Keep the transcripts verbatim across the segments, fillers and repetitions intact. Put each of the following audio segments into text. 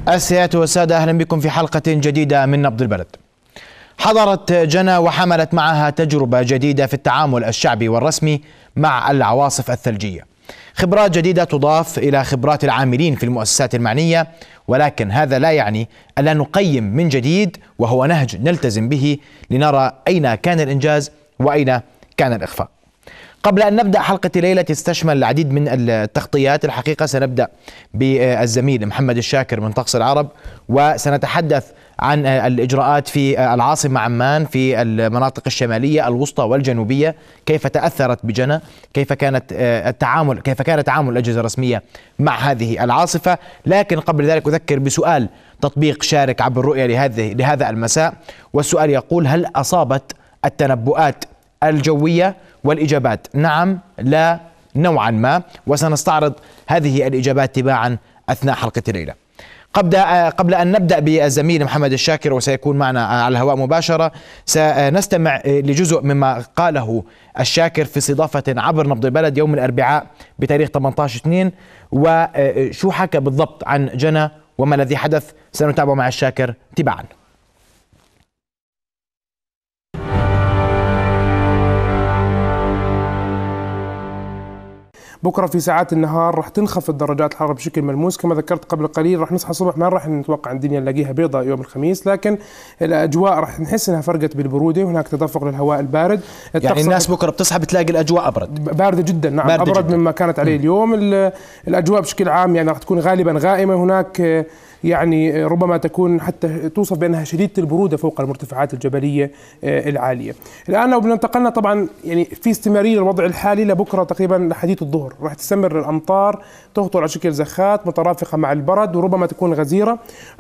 السيادة والسادة، أهلا بكم في حلقة جديدة من نبض البلد. حضرت جنى وحملت معها تجربة جديدة في التعامل الشعبي والرسمي مع العواصف الثلجية، خبرات جديدة تضاف إلى خبرات العاملين في المؤسسات المعنية، ولكن هذا لا يعني ألا نقيم من جديد، وهو نهج نلتزم به لنرى أين كان الإنجاز وأين كان الإخفاق. قبل أن نبدأ حلقة الليلة تستشمل العديد من التغطيات. الحقيقة سنبدأ بالزميل محمد الشاكر من طقس العرب، وسنتحدث عن الإجراءات في العاصمة عمان في المناطق الشمالية الوسطى والجنوبية، كيف تأثرت بجنى، كيف كانت التعامل كيف كان تعامل الأجهزة الرسمية مع هذه العاصفة. لكن قبل ذلك أذكر بسؤال تطبيق شارك عبر الرؤية لهذه لهذا المساء، والسؤال يقول: هل أصابت التنبؤات الجوية؟ والإجابات نعم، لا، نوعا ما، وسنستعرض هذه الإجابات تباعا أثناء حلقة الليلة. قبل قبل أن نبدأ بالزميل محمد الشاكر وسيكون معنا على الهواء مباشرة، سنستمع لجزء مما قاله الشاكر في استضافة عبر نبض البلد يوم الأربعاء بتاريخ ثمانية عشر اثنين، وشو حكى بالضبط عن جنى وما الذي حدث سنتابع مع الشاكر تباعا. بكره في ساعات النهار راح تنخفض درجات الحراره بشكل ملموس، كما ذكرت قبل قليل راح نصحى الصبح ما راح نتوقع ان الدنيا نلاقيها بيضاء يوم الخميس، لكن الاجواء راح نحس انها فرقت بالبروده، وهناك تدفق للهواء البارد. يعني الناس بكره بتصحى بتلاقي الاجواء ابرد، بارده جدا. نعم، باردة ابرد جداً. مما كانت عليه اليوم. الاجواء بشكل عام يعني راح تكون غالبا غائمه، هناك يعني ربما تكون حتى توصف بأنها شديدة البرودة فوق المرتفعات الجبلية العالية. الآن لو بدنا انتقلنا طبعا يعني في استمرارية للوضع الحالي لبكرة تقريبا لحديث الظهر، راح تستمر الأمطار تهطل على شكل زخات مترافقة مع البرد وربما تكون غزيرة،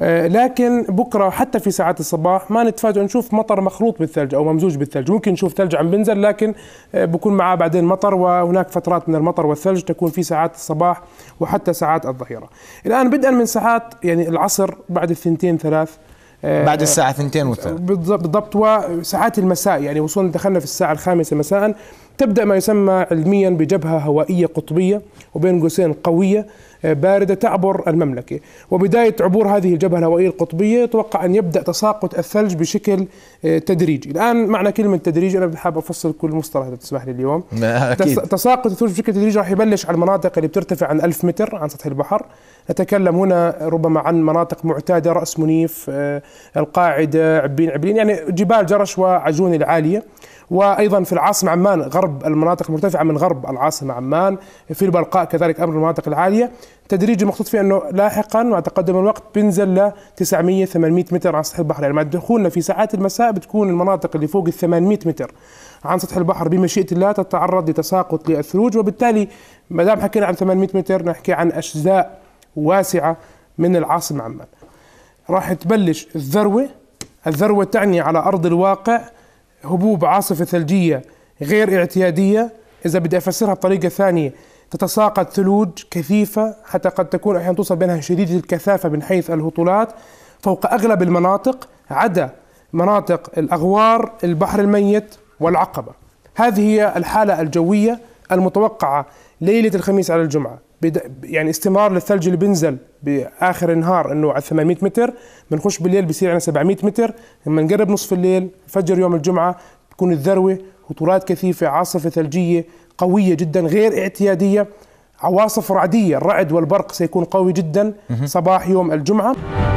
لكن بكرة حتى في ساعات الصباح ما نتفاجئ نشوف مطر مخلوط بالثلج أو ممزوج بالثلج. ممكن نشوف ثلج عم بنزل لكن بكون معاه بعدين مطر، وهناك فترات من المطر والثلج تكون في ساعات الصباح وحتى ساعات الظهيرة. الآن بدءا من ساعات يعني العصر بعد الثنتين ثلاث، بعد الساعة ثنتين وثلاث بالضبط، وساعات المساء يعني وصلنا دخلنا في الساعة الخامسة مساء، تبدأ ما يسمى علميا بجبهة هوائية قطبية وبين قوسين قوية باردة تعبر المملكة. وبداية عبور هذه الجبهة الهوائية القطبية يتوقع أن يبدأ تساقط الثلج بشكل تدريجي. الآن معنى كلمة تدريجي أنا بحب أفصل كل مصطلح إذا تسمح لي اليوم. أكيد. تساقط الثلج بشكل تدريجي راح يبلش على المناطق اللي بترتفع عن ألف متر عن سطح البحر. نتكلم هنا ربما عن مناطق معتادة، رأس منيف، القاعدة، عبين عبين، يعني جبال جرش وعجون العالية. وأيضا في العاصمة عمان غرب المناطق المرتفعة من غرب العاصمة عمان، في البلقاء كذلك أمر المناطق العالية. تدريجي مقصود فيه أنه لاحقا مع تقدم الوقت بينزل ل تسعمئة ثمانمئة متر عن سطح البحر، يعني مع دخولنا في ساعات المساء بتكون المناطق اللي فوق ال ثمانمئة متر عن سطح البحر بمشيئة الله تتعرض لتساقط للثلوج. وبالتالي ما دام حكينا عن ثمانمئة متر نحكي عن أجزاء واسعة من العاصمة عمان. راح تبلش الذروة. الذروة تعني على أرض الواقع هبوب عاصفة ثلجية غير اعتيادية، إذا بدي أفسرها بطريقة ثانية تتساقط ثلوج كثيفة حتى قد تكون أحيانا توصل بينها شديدة الكثافة من حيث الهطولات فوق أغلب المناطق عدا مناطق الأغوار، البحر الميت والعقبة. هذه هي الحالة الجوية المتوقعة ليلة الخميس على الجمعة. يعني استمرار للثلج اللي بينزل بآخر النهار أنه على ثمانمئة متر، بنخش بالليل بيصير على سبعمئة متر، لما نقرب نصف الليل فجر يوم الجمعة تكون الذروة هطولات كثيفة، عاصفة ثلجية قوية جدا غير اعتيادية، عواصف رعدية، الرعد والبرق سيكون قوي جدا صباح يوم الجمعة.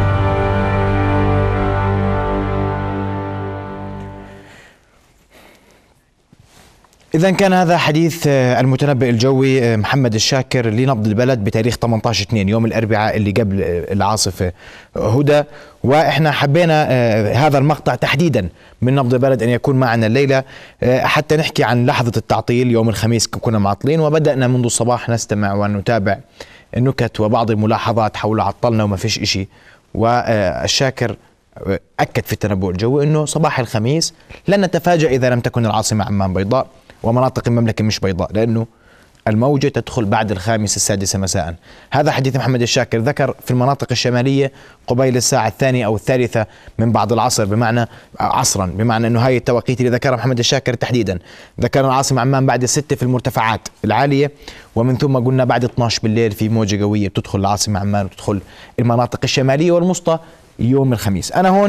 إذا كان هذا حديث المتنبئ الجوي محمد الشاكر لنبض البلد بتاريخ ثمانية عشر اثنين يوم الأربعاء اللي قبل العاصفة هدى. وإحنا حبينا هذا المقطع تحديدا من نبض البلد أن يكون معنا الليلة حتى نحكي عن لحظة التعطيل. يوم الخميس كنا معطلين وبدأنا منذ الصباح نستمع ونتابع النكت وبعض الملاحظات حول عطلنا وما فيش إشي. والشاكر أكد في التنبؤ الجوي أنه صباح الخميس لن نتفاجأ إذا لم تكن العاصمة عمان بيضاء ومناطق المملكة مش بيضاء، لأنه الموجة تدخل بعد الخامسة السادسة مساء. هذا حديث محمد الشاكر. ذكر في المناطق الشمالية قبيل الساعة الثانية أو الثالثة من بعد العصر، بمعنى عصرا، بمعنى أنه هاي التوقيت اللي ذكرها محمد الشاكر تحديدا. ذكر العاصمة عمان بعد الستة في المرتفعات العالية، ومن ثم قلنا بعد اثني عشر بالليل في موجة قوية بتدخل العاصمة عمان وتدخل المناطق الشمالية والوسطى يوم الخميس. أنا هون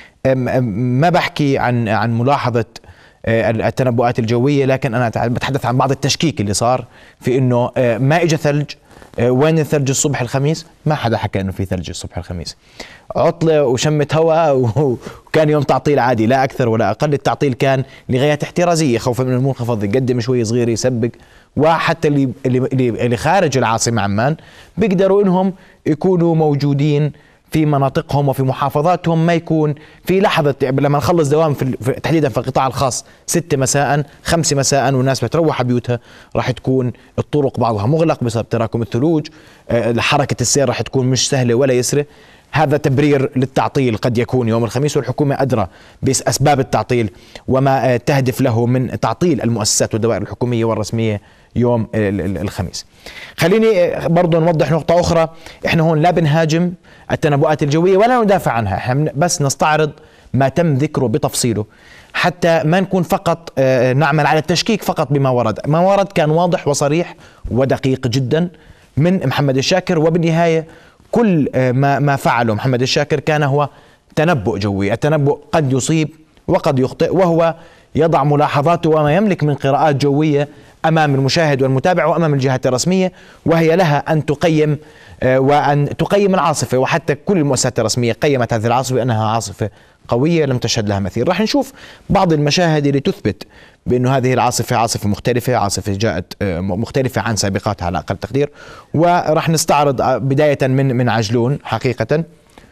ما بحكي عن عن ملاحظة التنبؤات الجوية، لكن أنا بتحدث عن بعض التشكيك اللي صار في إنه ما إجا ثلج. وين الثلج الصبح الخميس؟ ما حدا حكى إنه في ثلج الصبح الخميس. عطلة وشمة هواء وكان يوم تعطيل عادي لا أكثر ولا أقل. التعطيل كان لغايات احترازية خوفا من المنخفض يقدم شوي صغير يسبق، وحتى اللي اللي اللي خارج العاصمة عمان بيقدروا إنهم يكونوا موجودين في مناطقهم وفي محافظاتهم، ما يكون في لحظة لما نخلص دوام في تحديدا في القطاع الخاص ستة مساء خمسة مساء والناس بتروح بيوتها، راح تكون الطرق بعضها مغلق بسبب تراكم الثلوج، حركة السير راح تكون مش سهلة ولا يسرة. هذا تبرير للتعطيل قد يكون يوم الخميس، والحكومة أدرى بأسباب التعطيل وما تهدف له من تعطيل المؤسسات والدوائر الحكومية والرسمية يوم الخميس. خليني برضو نوضح نقطة أخرى. إحنا هون لا بنهاجم التنبؤات الجوية ولا ندافع عنها، إحنا بس نستعرض ما تم ذكره بتفصيله حتى ما نكون فقط نعمل على التشكيك فقط بما ورد. ما ورد كان واضح وصريح ودقيق جدا من محمد الشاكر، وبالنهاية كل ما ما فعله محمد الشاكر كان هو تنبؤ جوي. التنبؤ قد يصيب وقد يخطئ، وهو يضع ملاحظاته وما يملك من قراءات جوية أمام المشاهد والمتابع وأمام الجهات الرسمية، وهي لها أن تقيم وأن تقيم العاصفة. وحتى كل المؤسسات الرسمية قيمت هذه العاصفة بأنها عاصفة قوية لم تشهد لها مثيل. راح نشوف بعض المشاهد اللي تثبت بأنه هذه العاصفة عاصفة مختلفة، عاصفة جاءت مختلفة عن سابقاتها على أقل تقدير. وراح نستعرض بداية من من عجلون. حقيقة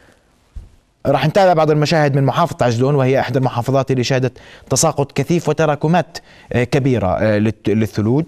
راح نتابع بعض المشاهد من محافظة عجلون، وهي إحدى المحافظات اللي شهدت تساقط كثيف وتراكمات كبيرة للثلوج.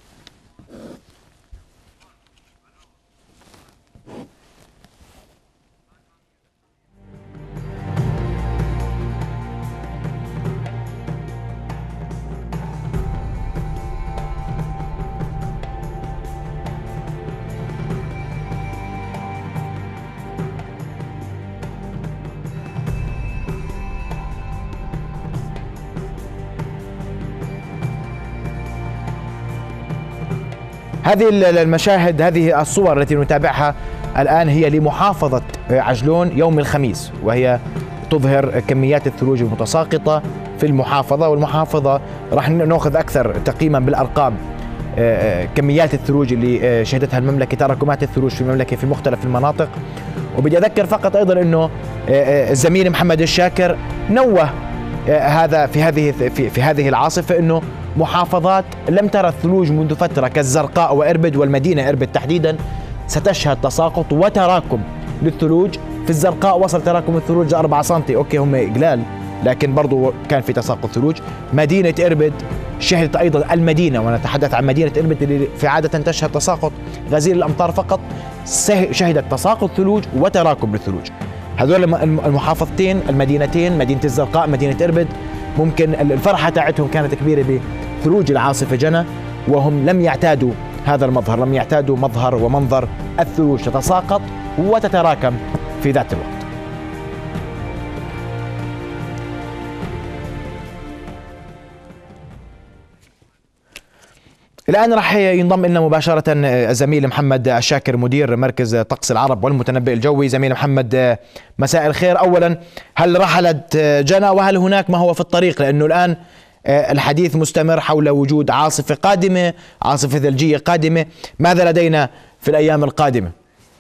هذه المشاهد، هذه الصور التي نتابعها الآن هي لمحافظة عجلون يوم الخميس، وهي تظهر كميات الثلوج المتساقطة في المحافظة. والمحافظة راح نأخذ أكثر تقييما بالأرقام كميات الثلوج اللي شهدتها المملكة، تراكمات الثلوج في المملكة في مختلف المناطق. وبدي أذكر فقط أيضا أنه الزميل محمد الشاكر نوه هذا في هذه في, في هذه العاصفة أنه محافظات لم ترى الثلوج منذ فترة كالزرقاء وإربد والمدينة إربد تحديدا ستشهد تساقط وتراكم للثلوج. في الزرقاء وصل تراكم الثلوج أربعة سنتي، أوكي هم قلال لكن برضو كان في تساقط ثلوج. مدينة إربد شهدت أيضا، المدينة ونتحدث عن مدينة إربد اللي في عادة تشهد تساقط غزير الأمطار فقط، شهدت تساقط ثلوج وتراكم للثلوج. هذول المحافظتين المدينتين، مدينة الزرقاء مدينة إربد، ممكن الفرحة تاعتهم كانت كبيرة بثلوج العاصفة جنى، وهم لم يعتادوا هذا المظهر، لم يعتادوا مظهر ومنظر الثلوج تتساقط وتتراكم في ذات الوقت. الآن راح ينضم لنا مباشرة الزميل محمد الشاكر مدير مركز طقس العرب والمتنبئ الجوي. زميل محمد مساء الخير. أولا هل رحلت جنى وهل هناك ما هو في الطريق؟ لأنه الآن الحديث مستمر حول وجود عاصفة قادمة، عاصفة ثلجية قادمة. ماذا لدينا في الأيام القادمة؟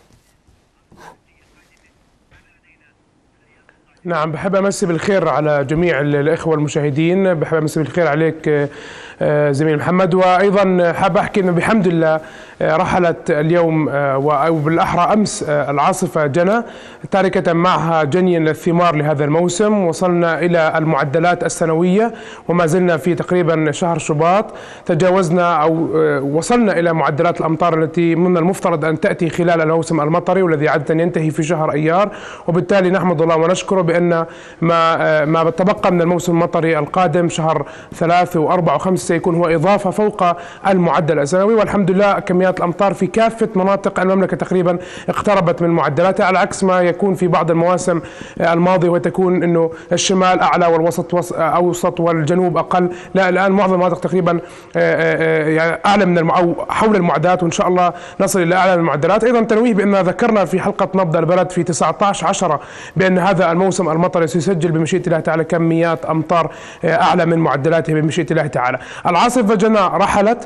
نعم، بحب أمسي بالخير على جميع الإخوة المشاهدين، بحب أمسي بالخير عليك زميل محمد. وأيضا حاب أحكي أنه بحمد الله رحلت اليوم أو بالأحرى أمس العاصفة جنى تاركة معها جنيا للثمار لهذا الموسم. وصلنا إلى المعدلات السنوية وما زلنا في تقريبا شهر شباط، تجاوزنا أو وصلنا إلى معدلات الأمطار التي من المفترض أن تأتي خلال الموسم المطري والذي عادة ينتهي في شهر أيار. وبالتالي نحمد الله ونشكره بأن ما ما تبقى من الموسم المطري القادم شهر ثلاث وأربع وخمس سيكون هو إضافة فوق المعدل السنوي، والحمد لله كميات الأمطار في كافة مناطق المملكة تقريبا اقتربت من معدلاتها، على عكس ما يكون في بعض المواسم الماضية وتكون أنه الشمال أعلى والوسط أوسط والجنوب أقل. لا، الآن معظم المناطق تقريبا أعلى من أو حول المعدلات، وإن شاء الله نصل إلى أعلى المعدلات. أيضا تنويه بأن ذكرنا في حلقة نبض البلد في تسعة عشر عشرة بأن هذا الموسم المطري سيسجل بمشيئة الله تعالى كميات أمطار أعلى من معدلاته بمشيئة الله تعالى. العاصفة جنى رحلت،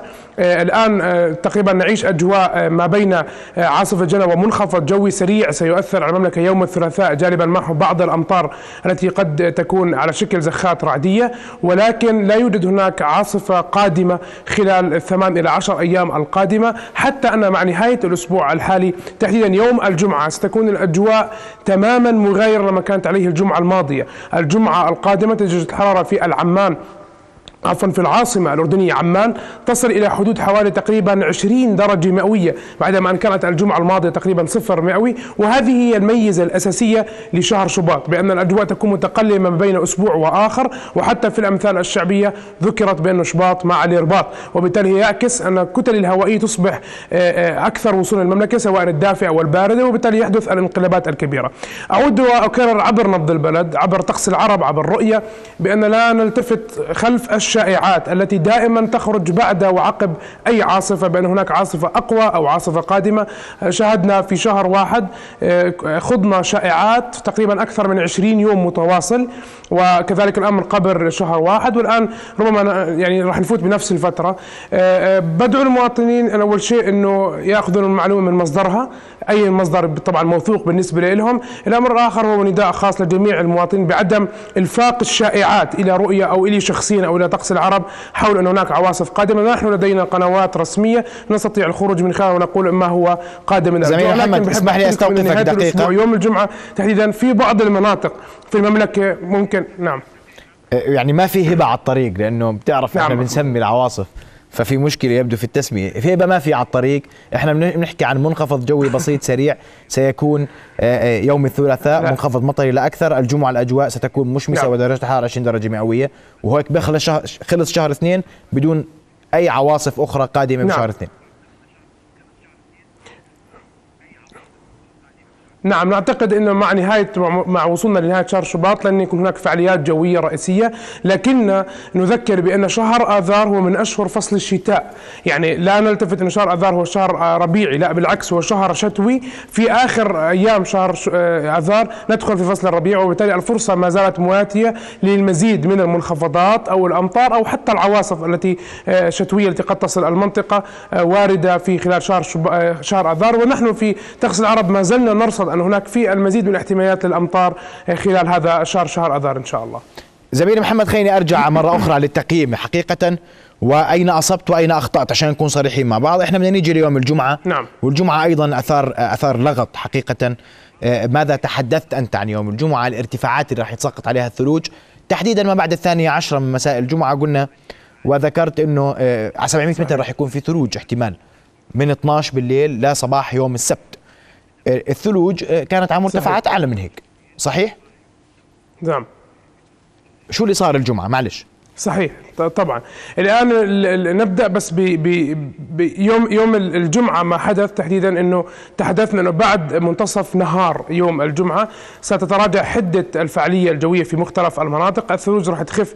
الآن تقريبا نعيش أجواء ما بين عاصفة جنى ومنخفض جوي سريع سيؤثر على المملكة يوم الثلاثاء، جالبا معه بعض الأمطار التي قد تكون على شكل زخات رعدية، ولكن لا يوجد هناك عاصفة قادمة خلال الثمان إلى عشر أيام القادمة، حتى أن مع نهاية الأسبوع الحالي تحديدا يوم الجمعة ستكون الأجواء تماما مغايرة لما كانت عليه الجمعة الماضية. الجمعة القادمة درجة الحرارة في العمان عفوا في العاصمة الأردنية عمان تصل إلى حدود حوالي تقريبا عشرين درجة مئوية، بعدما أن كانت الجمعة الماضية تقريبا صفر مئوي. وهذه هي الميزة الأساسية لشهر شباط، بأن الأجواء تكون متقلبة ما بين أسبوع وآخر، وحتى في الأمثال الشعبية ذكرت بأن شباط مع الإرباط، وبالتالي يعكس أن الكتل الهوائية تصبح أكثر وصولا للمملكة سواء الدافئة والباردة، وبالتالي يحدث الانقلابات الكبيرة. أعود وأكرر عبر نبض البلد، عبر طقس العرب، عبر رؤية، بأن لا نلتفت خلف الشائعات التي دائما تخرج بعد وعقب أي عاصفة بأن هناك عاصفة أقوى أو عاصفة قادمة. شاهدنا في شهر واحد خضنا شائعات تقريبا أكثر من عشرين يوم متواصل، وكذلك الأمر قبل شهر واحد، والآن ربما يعني راح نفوت بنفس الفترة. بدعو المواطنين أول شيء أنه يأخذون المعلومة من مصدرها، أي مصدر طبعا موثوق بالنسبة لهم. الأمر الآخر هو نداء خاص لجميع المواطنين بعدم إلفاق الشائعات إلى رؤية أو إلى شخصيا أو إلى طقس العرب حول أن هناك عواصف قادمة. نحن لدينا قنوات رسمية نستطيع الخروج من خلالها ونقول ما هو قادم من الأجواء. زميل محمد اسمح لي أستوقفك دقيقة. يوم الجمعة تحديدا في بعض المناطق في المملكة ممكن نعم يعني ما في هبة على الطريق، لأنه بتعرف نعم. احنا بنسمي العواصف ففي مشكلة يبدو في التسمية. في هبة ما في على الطريق، احنا بنحكي عن منخفض جوي بسيط سريع سيكون يوم الثلاثاء لا. منخفض مطري لا أكثر. الجمعة الأجواء ستكون مشمسة لا. ودرجة الحرارة عشرين درجة مئوية، وهيك بخلص شهر خلص شهر اثنين بدون أي عواصف أخرى قادمة نعم. بشهر اثنين. نعم، نعتقد انه مع نهايه مع وصولنا لنهايه شهر شباط لن يكون هناك فعاليات جويه رئيسيه، لكن نذكر بان شهر اذار هو من اشهر فصل الشتاء، يعني لا نلتفت ان شهر اذار هو شهر ربيعي، لا بالعكس هو شهر شتوي. في اخر ايام شهر اذار ندخل في فصل الربيع، وبالتالي الفرصه ما زالت مواتيه للمزيد من المنخفضات او الامطار او حتى العواصف التي شتويه التي قد تصل المنطقه وارده في خلال شهر شهر اذار. ونحن في طقس العرب ما زلنا نرصد أن هناك في المزيد من الاحتمالات للأمطار خلال هذا الشهر شهر أذار إن شاء الله. زميلي محمد خليني أرجع مرة أخرى للتقييم حقيقة، وأين أصبت وأين أخطأت عشان نكون صريحين مع بعض. إحنا بدنا نيجي ليوم الجمعة نعم. والجمعة أيضا أثار أثار لغط حقيقة. ماذا تحدثت أنت عن يوم الجمعة؟ الارتفاعات اللي راح يتساقط عليها الثلوج تحديدا ما بعد الثانية عشرة من مساء الجمعة، قلنا وذكرت إنه على سبعمئة متر راح يكون في ثلوج احتمال من اثنعش بالليل لصباح يوم السبت. الثلوج كانت على مرتفعات اعلى من هيك، صحيح؟ نعم. شو اللي صار الجمعة؟ معلش. صحيح طبعا. الان نبدا بس بيوم يوم الجمعه ما حدث تحديدا، انه تحدثنا انه بعد منتصف نهار يوم الجمعه ستتراجع حده الفعاليه الجويه في مختلف المناطق، الثلوج راح تخف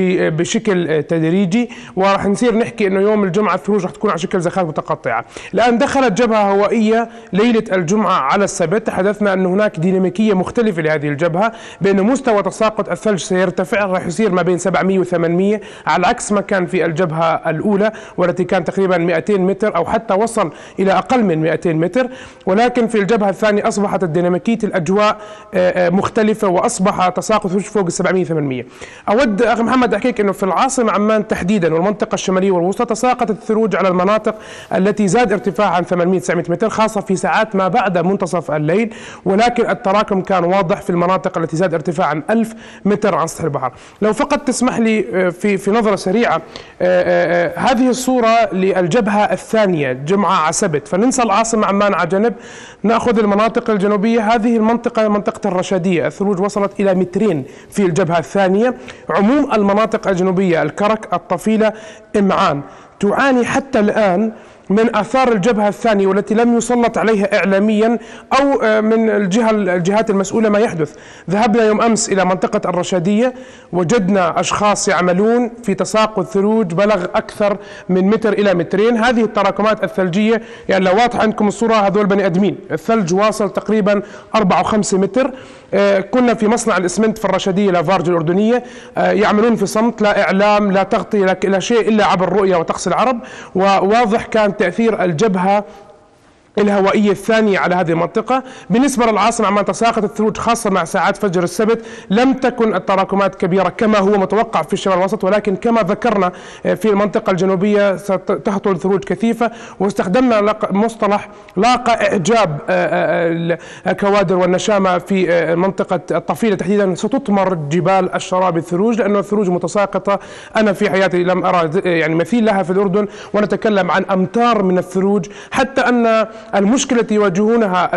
بشكل تدريجي، وراح نصير نحكي انه يوم الجمعه الثلوج راح تكون على شكل زخات متقطعه. الان دخلت جبهه هوائيه ليله الجمعه على السبت، تحدثنا انه هناك ديناميكيه مختلفه لهذه الجبهه، بان مستوى تساقط الثلج سيرتفع، راح يصير ما بين سبعمئة وثمانمئة على عكس ما كان في الجبهة الأولى والتي كانت تقريبا مئتين متر أو حتى وصل إلى أقل من مئتين متر. ولكن في الجبهة الثانية أصبحت الديناميكية الأجواء مختلفة وأصبح تساقط فوق سبعمئة ثمانمئة. أود أخي محمد أحكيك أنه في العاصمة عمان تحديدا والمنطقة الشمالية والوسطى تساقطت الثلوج على المناطق التي زاد ارتفاعها عن ثمانمئة تسعمئة متر، خاصة في ساعات ما بعد منتصف الليل، ولكن التراكم كان واضح في المناطق التي زاد ارتفاعها عن ألف متر عن سطح البحر. لو فقط تسمح لي في في نظرة سريعة هذه الصورة للجبهة الثانية جمعة على سبت، فننسى العاصمة عمان على جنب، نأخذ المناطق الجنوبية. هذه المنطقة منطقة الرشادية، الثلوج وصلت إلى مترين في الجبهة الثانية. عموم المناطق الجنوبية الكرك، الطفيلة، إمعان تعاني حتى الآن من آثار الجبهة الثانية والتي لم يسلط عليها إعلاميا أو من الجهة الجهات المسؤولة ما يحدث. ذهبنا يوم أمس إلى منطقة الرشادية، وجدنا أشخاص يعملون في تساقط ثلوج بلغ أكثر من متر إلى مترين. هذه التراكمات الثلجية يعني لو واضح عندكم الصورة، هذول بني أدمين، الثلج واصل تقريبا أربعة وخمسة متر. كنا في مصنع الإسمنت في الرشادية لافارج الأردنية، يعملون في صمت، لا إعلام لا تغطية لا شيء إلا عبر رؤية وطقس العرب. وواضح كان تأثير الجبهة الهوائية الثانية على هذه المنطقة. بالنسبة للعاصمة عمان تساقط الثلوج خاصة مع ساعات فجر السبت، لم تكن التراكمات كبيرة كما هو متوقع في الشمال الوسط، ولكن كما ذكرنا في المنطقة الجنوبية ستهطل ثلوج كثيفة. واستخدمنا مصطلح لاقى إعجاب الكوادر والنشامة في منطقة الطفيلة تحديدا، ستطمر جبال الشراب بالثلوج، لأنه الثلوج متساقطة أنا في حياتي لم أرى يعني مثيل لها في الأردن، ونتكلم عن أمتار من الثلوج. حتى أن المشكلة التي يواجهونها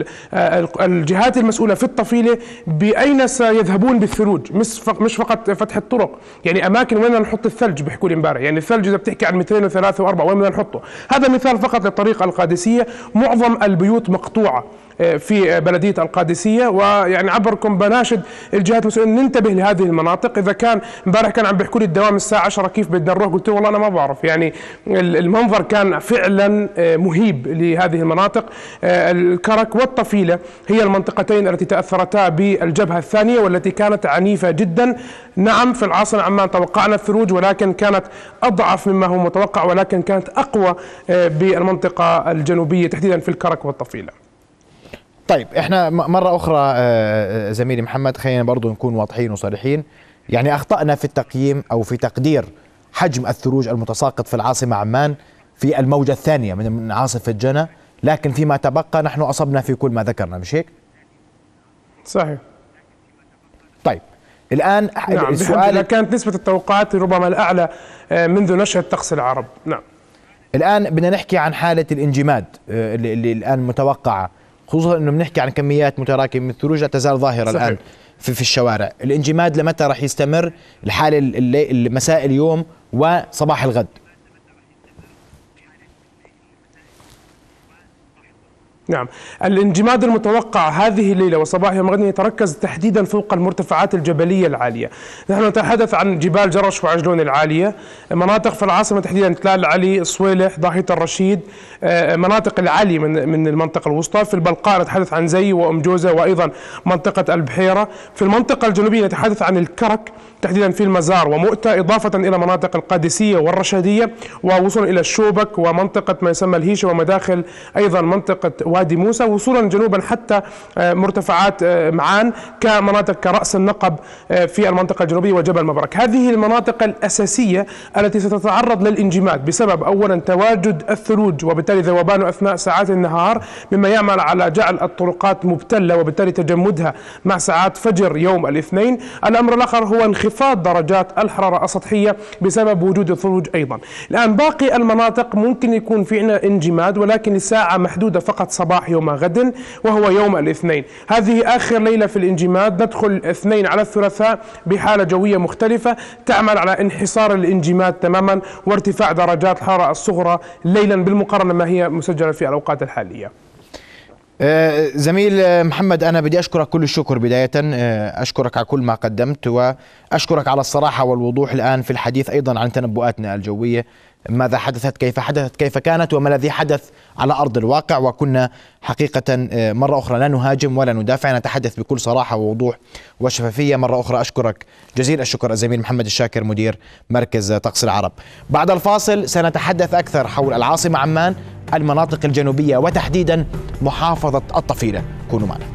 الجهات المسؤولة في الطفيلة بأين سيذهبون بالثلوج، مش فقط فتح الطرق، يعني أماكن وين نحط الثلج بيحكوا لي امبارح، يعني الثلج إذا بتحكي عن مترين وثلاثة وأربعة وين بدنا نحطه. هذا مثال فقط للطريق القادسية، معظم البيوت مقطوعة في بلدية القادسية. ويعني عبركم بناشد الجهات المسؤولة ننتبه لهذه المناطق. إذا كان امبارح كان عم بيحكوا لي الدوام الساعة عشرة كيف بدنا نروح، قلت له والله أنا ما بعرف، يعني المنظر كان فعلا مهيب لهذه المناطق. الكرك والطفيلة هي المنطقتين التي تأثرتا بالجبهة الثانية والتي كانت عنيفة جدا. نعم في العاصمة عمان توقعنا الثلوج، ولكن كانت أضعف مما هو متوقع، ولكن كانت أقوى بالمنطقة الجنوبية تحديدا في الكرك والطفيلة. طيب احنا مرة أخرى زميلي محمد خلينا برضو نكون واضحين وصريحين، يعني أخطأنا في التقييم أو في تقدير حجم الثلوج المتساقط في العاصمة عمان في الموجة الثانية من عاصفة جنى، لكن فيما تبقى نحن أصبنا في كل ما ذكرنا، مش هيك؟ صحيح. طيب الآن نعم السؤال كانت نسبة التوقعات ربما الأعلى منذ نشأة طقس العرب. نعم الآن بدنا نحكي عن حالة الانجماد اللي, اللي الآن متوقعة، خصوصا انه بنحكي عن كميات متراكمه من الثلوج لا تزال ظاهره صحيح. الان في في الشوارع. الانجماد لمتى راح يستمر؟ الحاله اللي مساء اليوم وصباح الغد. نعم الانجماد المتوقع هذه الليلة وصباح يوم غد يتركز تحديدا فوق المرتفعات الجبلية العالية. نحن نتحدث عن جبال جرش وعجلون العالية، مناطق في العاصمة تحديدا تلال العلي، الصويلح، ضاحية الرشيد، مناطق العلي من من المنطقة الوسطى. في البلقاء نتحدث عن زي وأم جوزة وأيضا منطقة البحيرة. في المنطقة الجنوبية نتحدث عن الكرك تحديدا في المزار ومؤتة، إضافة إلى مناطق القادسية والرشادية، ووصولا إلى الشوبك ومنطقة ما يسمى الهيشة، ومداخل أيضا منطقة وادي موسى، وصولا جنوبا حتى مرتفعات معان كمناطق كرأس النقب في المنطقة الجنوبية وجبل مبرك. هذه المناطق الأساسية التي ستتعرض للانجماد بسبب أولا تواجد الثلوج وبالتالي ذوبانه أثناء ساعات النهار، مما يعمل على جعل الطرقات مبتلة وبالتالي تجمدها مع ساعات فجر يوم الاثنين. الأمر الآخر هو انخفاض درجات الحرارة السطحية بسبب وجود الثلوج أيضا. الآن باقي المناطق ممكن يكون في عنا انجماد، ولكن الساعة محدودة فقط صباح يوم غد وهو يوم الاثنين. هذه آخر ليلة في الانجماد، ندخل الاثنين على الثلاثاء بحالة جوية مختلفة تعمل على انحصار الانجماد تماما وارتفاع درجات الحرارة الصغرى ليلا بالمقارنة ما هي مسجلة في الأوقات الحالية. زميل محمد أنا بدي أشكرك كل الشكر بداية، أشكرك على كل ما قدمت، وأشكرك على الصراحة والوضوح الآن في الحديث أيضا عن تنبؤاتنا الجوية، ماذا حدثت، كيف حدثت، كيف كانت، وما الذي حدث على أرض الواقع. وكنا حقيقة مرة أخرى لا نهاجم ولا ندافع، نتحدث بكل صراحة ووضوح وشفافية. مرة أخرى أشكرك جزيل الشكر الزميل محمد الشاكر مدير مركز طقس العرب. بعد الفاصل سنتحدث أكثر حول العاصمة عمان، المناطق الجنوبية وتحديدا محافظة الطفيلة. كونوا معنا.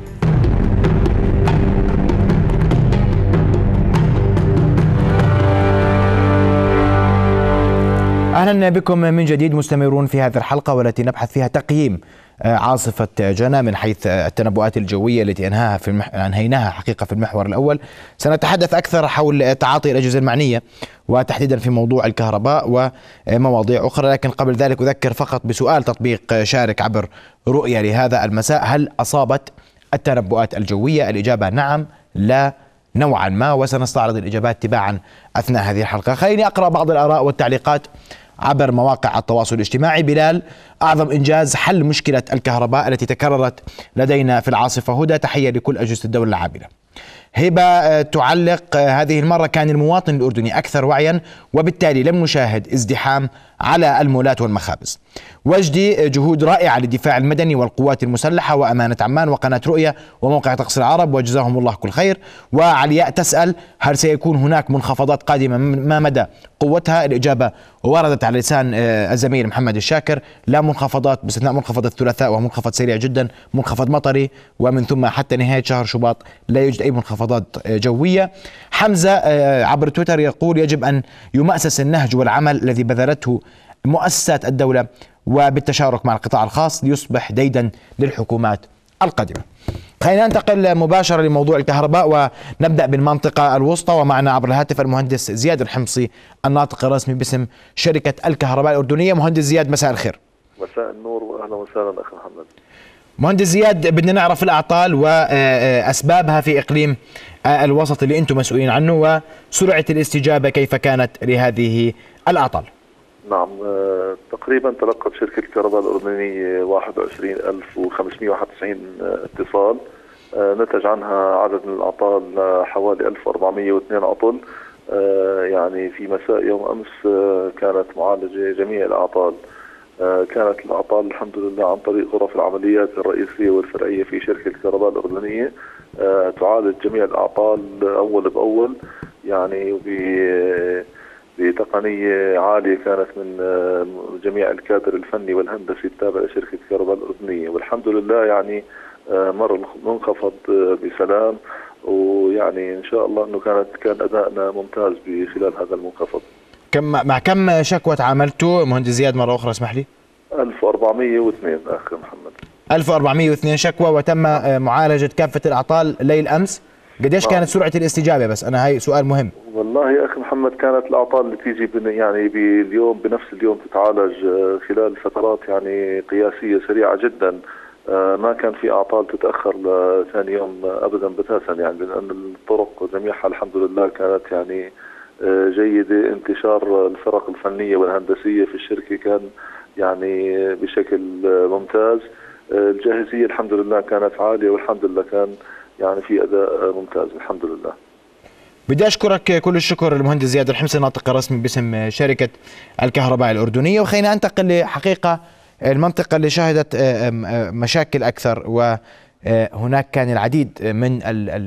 أهلا بكم من جديد مستمرون في هذه الحلقة والتي نبحث فيها تقييم عاصفة جنى من حيث التنبؤات الجوية التي أنهاها في المح... أنهيناها حقيقة في المحور الأول. سنتحدث أكثر حول تعاطي الأجهزة المعنية وتحديدا في موضوع الكهرباء ومواضيع أخرى، لكن قبل ذلك أذكر فقط بسؤال تطبيق شارك عبر رؤية لهذا المساء: هل أصابت التنبؤات الجوية؟ الإجابة نعم، لا، نوعا ما، وسنستعرض الإجابات تباعا أثناء هذه الحلقة. خليني أقرأ بعض الآراء والتعليقات عبر مواقع التواصل الاجتماعي. بلال: أعظم إنجاز حل مشكلة الكهرباء التي تكررت لدينا في العاصفة. هدى: تحية لكل أجهزة الدولة العاملة. هبة تعلق: هذه المرة كان المواطن الأردني أكثر وعيا وبالتالي لم نشاهد ازدحام على المولات والمخابز. وجدي: جهود رائعة للدفاع المدني والقوات المسلحة وأمانة عمان وقناة رؤية وموقع طقس العرب وجزاهم الله كل خير. وعلياء تسأل: هل سيكون هناك منخفضات قادمة؟ ما مدى قوتها؟ الإجابة وردت على لسان الزميل محمد الشاكر: لا منخفضات باستثناء منخفض الثلاثاء ومنخفض سريع جدا، منخفض مطري، ومن ثم حتى نهاية شهر شباط لا يوجد أي منخفضات جوية. حمزة عبر تويتر يقول: يجب أن يمأسس النهج والعمل الذي بذلته مؤسسات الدولة وبالتشارك مع القطاع الخاص ليصبح ديدا للحكومات القادمة. خلينا ننتقل مباشرة لموضوع الكهرباء ونبدأ بالمنطقة الوسطى، ومعنا عبر الهاتف المهندس زياد الحمصي الناطق الرسمي باسم شركة الكهرباء الأردنية. مهندس زياد، مساء الخير. مساء النور وأهلا وسهلا أخي محمد. مهندس زياد، بدنا نعرف الأعطال وأسبابها في إقليم الوسط اللي أنتم مسؤولين عنه وسرعة الاستجابة كيف كانت لهذه الأعطال. نعم، تقريبا تلقت شركة الكهرباء الأردنية واحد وعشرين ألف وخمسمئة وواحد وتسعين اتصال، نتج عنها عدد من الأعطال حوالي ألف وأربعمئة واثنين عطل. يعني في مساء يوم أمس كانت معالجة جميع الأعطال. كانت الأعطال الحمد لله عن طريق غرف العمليات الرئيسية والفرعية في شركة الكهرباء الأردنية تعالج جميع الأعطال أول بأول، يعني بتقنية عالية كانت من جميع الكادر الفني والهندسي التابع لشركة الكهرباء الأردنية، والحمد لله يعني مر المنخفض بسلام، ويعني إن شاء الله أنه كانت كان أدائنا ممتاز بخلال هذا المنخفض. كم مع كم شكوى تعاملتوا مهندس زياد مرة أخرى اسمح لي؟ ألف وأربعمئة واثنين أخي محمد. ألف وأربعمئة واثنين شكوى وتم معالجة كافة الأعطال ليل أمس. قديش كانت سرعة الاستجابة؟ بس أنا هاي سؤال مهم. والله يا أخي محمد كانت الأعطال اللي تيجي يعني باليوم بنفس اليوم تتعالج خلال فترات يعني قياسية سريعة جدا. ما كان في أعطال تتأخر لثاني يوم أبدا بتاتا، يعني لأن الطرق جميعها الحمد لله كانت يعني جيدة. انتشار الفرق الفنية والهندسية في الشركة كان يعني بشكل ممتاز. الجاهزية الحمد لله كانت عالية، والحمد لله كان يعني في أداء ممتاز الحمد لله. بدي أشكرك كل الشكر المهندس زياد الحمصي الناطق الرسمي باسم شركة الكهرباء الأردنية. وخلينا ننتقل لحقيقة المنطقة اللي شهدت مشاكل أكثر، وهناك كان العديد من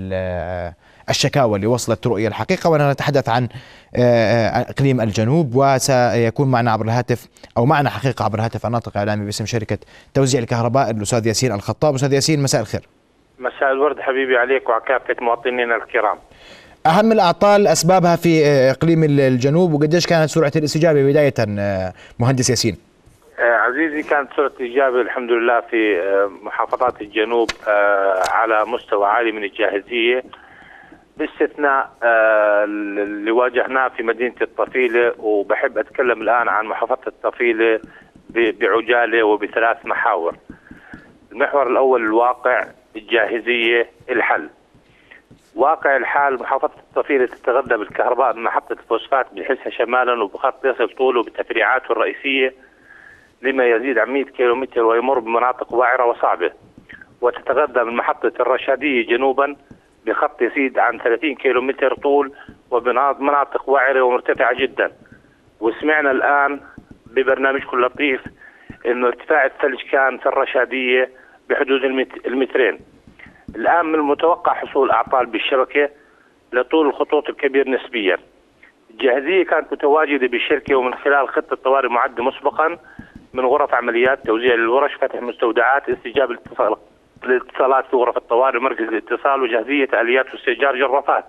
الشكاوى اللي وصلت رؤية الحقيقة، ونتحدث عن إقليم الجنوب. وسيكون معنا عبر الهاتف أو معنا حقيقة عبر الهاتف الناطق الإعلامي باسم شركة توزيع الكهرباء الأستاذ ياسين الخطاب. أستاذ ياسين، مساء الخير. مساء الورد حبيبي عليك وعلى كافة مواطنينا الكرام. أهم الأعطال أسبابها في إقليم الجنوب، وقديش كانت سرعة الاستجابة بداية مهندس ياسين؟ عزيزي، كانت سرعة الإجابة الحمد لله في محافظات الجنوب على مستوى عالي من الجاهزية، باستثناء اللي واجهناه في مدينة الطفيلة. وبحب أتكلم الآن عن محافظة الطفيلة بعجالة وبثلاث محاور. المحور الأول الواقع، الجاهزية، الحل. واقع الحال: محافظة الطفيلة تتغذى بالكهرباء من محطة الفوسفات بالحسها شمالا وبخط يصل طوله بتفريعاته الرئيسية لما يزيد عن مئة كيلومتر ويمر بمناطق وعرة وصعبة، وتتغذى من محطة الرشادية جنوبا بخط يزيد عن ثلاثين كيلومتر طول وبمناطق وعرة ومرتفعة جدا. وسمعنا الآن ببرنامجكم اللطيف إنه ارتفاع الثلج كان في الرشادية بحدود المترين. الآن من المتوقع حصول أعطال بالشبكة لطول الخطوط الكبير نسبيا. الجاهزية كانت متواجدة بالشركة، ومن خلال خطة طوارئ معدة مسبقا من غرف عمليات، توزيع الورش، فتح مستودعات، استجابة الاتصالات في غرف الطوارئ، مركز الاتصال، وجاهزية آليات واستئجار جرافات.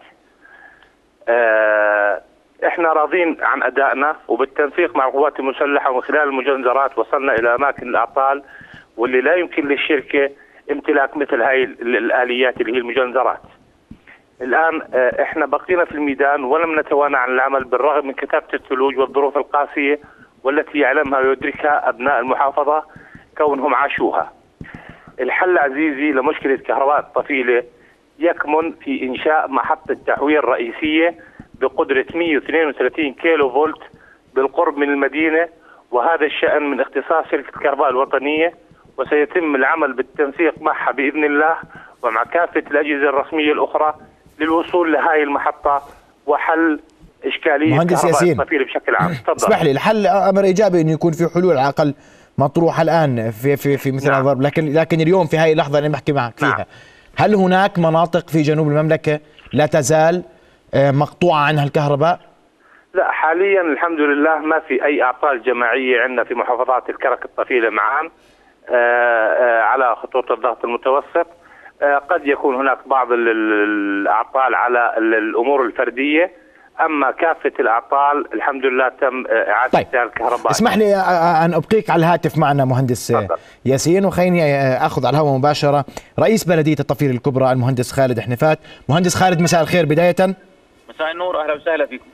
اه احنا راضين عن أدائنا، وبالتنسيق مع القوات المسلحة ومن خلال المجنزرات وصلنا إلى أماكن الأعطال واللي لا يمكن للشركة امتلاك مثل هاي الآليات اللي هي المجنزرات. الآن احنا بقينا في الميدان ولم نتوانى عن العمل بالرغم من كثافة الثلوج والظروف القاسية والتي يعلمها ويدركها أبناء المحافظة كونهم عاشوها. الحل عزيزي لمشكلة كهرباء الطفيلة يكمن في إنشاء محطة تحويل رئيسية بقدرة مئة واثنين وثلاثين كيلو فولت بالقرب من المدينة، وهذا الشأن من اختصاص شركة الكهرباء الوطنية، وسيتم العمل بالتنسيق معها بإذن الله ومع كافة الأجهزة الرسمية الأخرى للوصول لهذه المحطة وحل إشكالية كهرباء الطفيلة بشكل عام. اسمح لي، الحل أمر إيجابي إنه يكون في حلول على الأقل مطروحة الآن في في في مثل هذا الضرب، لكن لكن اليوم في هذه اللحظة اللي بحكي معك فيها، نعم. هل هناك مناطق في جنوب المملكة لا تزال مقطوعة عنها الكهرباء؟ لا، حاليا الحمد لله ما في أي أعطال جماعية عندنا في محافظات الكرك الطفيلة معا على خطوط الضغط المتوسط. قد يكون هناك بعض الأعطال على الأمور الفردية، أما كافة الأعطال الحمد لله تم إعادة طيب. الكهرباء. اسمح لي أن أبقيك على الهاتف معنا مهندس فضل. ياسين، وخليني أخذ على الهواء مباشرة رئيس بلدية الطفيلة الكبرى المهندس خالد حنفات. مهندس خالد، مساء الخير. بداية مساء النور، أهلا وسهلا فيكم.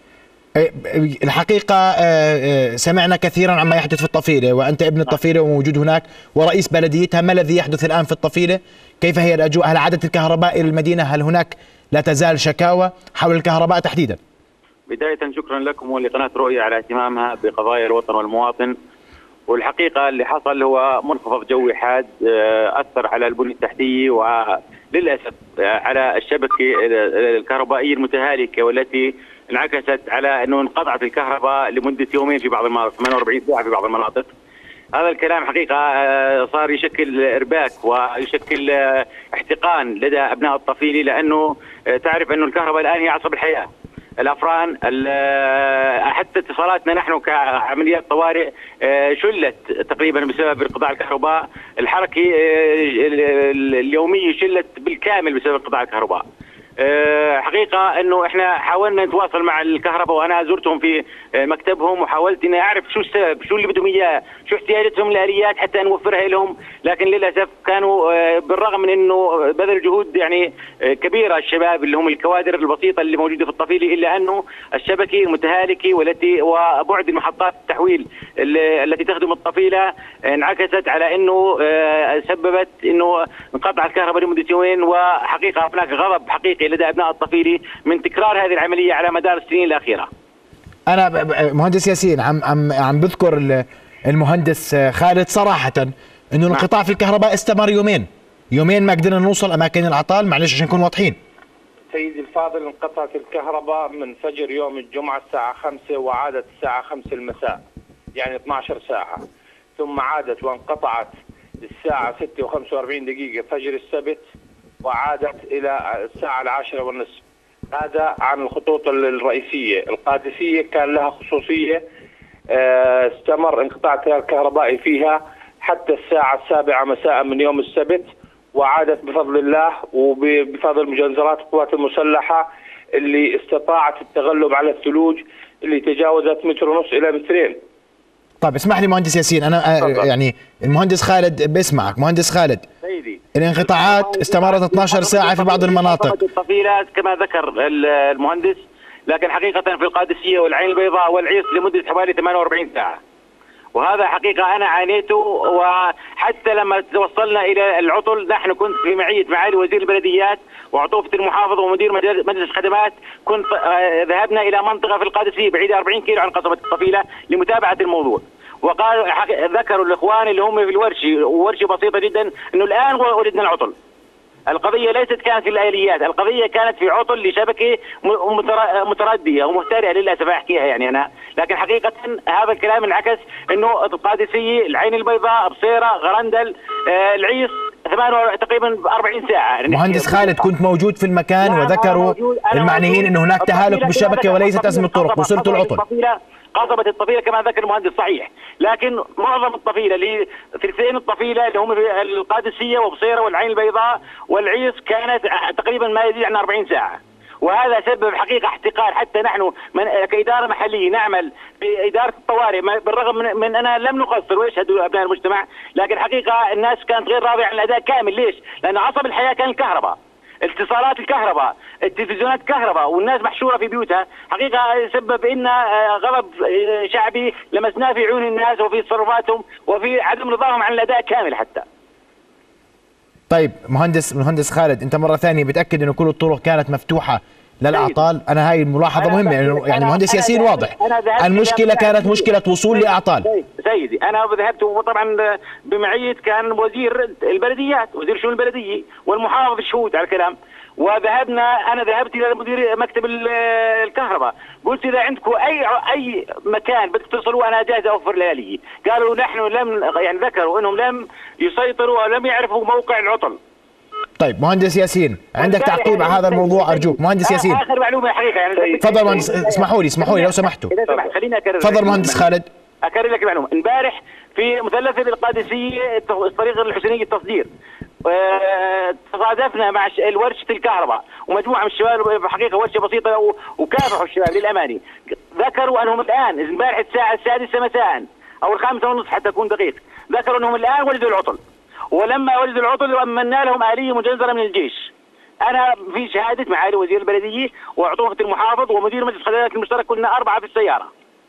الحقيقة سمعنا كثيرا عما يحدث في الطفيلة، وأنت ابن الطفيلة وموجود هناك ورئيس بلديتها. ما الذي يحدث الآن في الطفيلة؟ كيف هي الأجواء؟ هل عادت الكهرباء إلى المدينة؟ هل هناك لا تزال شكاوى حول الكهرباء تحديدا؟ بداية شكرا لكم ولقناة رؤية على اهتمامها بقضايا الوطن والمواطن. والحقيقة اللي حصل هو منخفض جوي حاد أثر على البنية التحتية وللأسف على الشبكة الكهربائية المتهالكة، والتي انعكست على أنه انقطعت الكهرباء لمدة يومين في بعض المناطق، ثمانية وأربعين ساعة في بعض المناطق. هذا الكلام حقيقة صار يشكل إرباك ويشكل احتقان لدى أبناء الطفيلة، لأنه تعرف أنه الكهرباء الآن هي عصب الحياة. الأفران حتى اتصالاتنا نحن كعمليات طوارئ شلت تقريبا بسبب انقطاع الكهرباء. الحركة اليومية شلت بالكامل بسبب انقطاع الكهرباء. حقيقة انه احنا حاولنا نتواصل مع الكهرباء، وانا زرتهم في مكتبهم وحاولت اني اعرف شو السبب، شو اللي بدهم اياه، شو احتياجاتهم للآليات حتى نوفرها لهم، لكن للاسف كانوا بالرغم من انه بذل جهود يعني كبيرة الشباب اللي هم الكوادر البسيطة اللي موجودة في الطفيلة، الا انه الشبكة متهالكة والتي وبعد المحطات التحويل التي تخدم الطفيلة انعكست على انه سببت انه انقطع الكهرباء لمدة يومين. وحقيقة هناك غضب حقيقي لدى أبناء الطفيلة من تكرار هذه العملية على مدار السنين الأخيرة. أنا مهندس ياسين عم عم عم بذكر المهندس خالد صراحة إنه الانقطاع في الكهرباء استمر يومين، يومين ما قدرنا نوصل أماكن العطال. معلش عشان نكون واضحين. سيدي الفاضل، انقطعت الكهرباء من فجر يوم الجمعة الساعة خمسة وعادت الساعة خمسة المساء، يعني اثنتي عشرة ساعة، ثم عادت وانقطعت الساعة ستة وخمسة وأربعين دقيقة فجر السبت، وعادت إلى الساعة العاشرة والنصف. هذا عن الخطوط الرئيسية. القادسية كان لها خصوصية، استمر انقطاع الكهربائي فيها حتى الساعة السابعة مساء من يوم السبت، وعادت بفضل الله وبفضل مجنزرات القوات المسلحة اللي استطاعت التغلب على الثلوج اللي تجاوزت متر ونص إلى مترين. طيب اسمح لي مهندس ياسين، أنا طبعا. يعني المهندس خالد بيسمعك. مهندس خالد، سيدي الانقطاعات استمرت اثنتي عشرة ساعة في بعض المناطق الطفيلة كما ذكر المهندس، لكن حقيقة في القادسية والعين البيضاء والعيص لمدة حوالي ثمانية وأربعين ساعة، وهذا حقيقة أنا عانيته. وحتى لما توصلنا إلى العطل نحن كنت في معية معالي وزير البلديات وعطوفة المحافظة ومدير مجلس الخدمات، كنت ذهبنا إلى منطقة في القادسية بعيدة أربعين كيلو عن قصبة الطفيلة لمتابعة الموضوع. وقالوا ذكروا الإخوان اللي هم في الورشة، وورشة بسيطة جدا، إنه الآن ولدنا العطل. القضية ليست كانت في الآليات، القضية كانت في عطل لشبكة متردية ومهترئة للأسف أحكيها يعني أنا، لكن حقيقة هذا الكلام انعكس إنه القادسية، العين البيضاء، بصيرة، غرندل، آه العيص، ثمانية تقريبا أربعين ساعة. مهندس خالد، كنت موجود في المكان وذكروا المعنيين إنه هناك تهالك بالشبكة وليست أزمة طرق، وصلت العطل. قصبت الطفيلة كما ذكر المهندس صحيح، لكن معظم الطفيلة اللي ثلثين الطفيلة اللي هم في القادسية وبصيرة والعين البيضاء والعيص كانت تقريبا ما يزيد عن أربعين ساعة، وهذا سبب حقيقة احتقار. حتى نحن من كإدارة محلية نعمل بإدارة الطوارئ بالرغم من, من أننا لم نقصر ويشهدوا أبناء المجتمع، لكن حقيقة الناس كانت غير راضية عن الأداء كامل. ليش؟ لأن عصب الحياة كان الكهرباء، اتصالات الكهرباء، التلفزيونات كهرباء، والناس محشورة في بيوتها. حقيقة سبب إن غضب شعبي لمسناه في عيون الناس وفي تصرفاتهم وفي عدم رضاهم عن الأداء كامل حتى. طيب مهندس مهندس خالد، انت مره ثانيه بتاكد انه كل الطرق كانت مفتوحه للاعطال؟ انا هاي الملاحظه مهمه يعني, يعني المهندس ياسين واضح المشكله كانت مشكله وصول لاعطال. سيدي انا ذهبت وطبعا بمعيه كان وزير البلديات، وزير شؤون البلديه والمحافظ الشهود على الكلام، وذهبنا انا ذهبت الى مدير مكتب الكهرباء، قلت اذا عندكم اي اي مكان بدك تصلوا انا جاهز اوفر ليالي. قالوا نحن لم يعني ذكروا انهم لم يسيطروا ولم يعرفوا موقع العطل. طيب مهندس ياسين عندك تعقيب على هذا الموضوع ارجوك مهندس ياسين؟ اخر معلومه حقيقه يعني تفضل مهندس، اسمحوا لي اسمحوا لي لو سمحتوا. اذا سمحت خليني اكرر. تفضل مهندس خالد. اكرر لك المعلومه. امبارح في مثلث القادسيه الطريق الحسينيه التصدير تصادفنا مع ورشه الكهرباء ومجموعه من الشباب، حقيقه ورشه بسيطه وكافحوا الشباب للامانه. ذكروا انهم الان امبارح الساعه السادسه مساء او الخامسه ونصف حتى اكون دقيق، ذكروا انهم الان ولدوا العطل، ولما ولدوا العطل امنا لهم آلية مجنزرة من الجيش. انا في شهاده معالي وزير البلديه وعطوفه المحافظ ومدير مجلس الخدمات المشترك، كنا اربعه في السياره.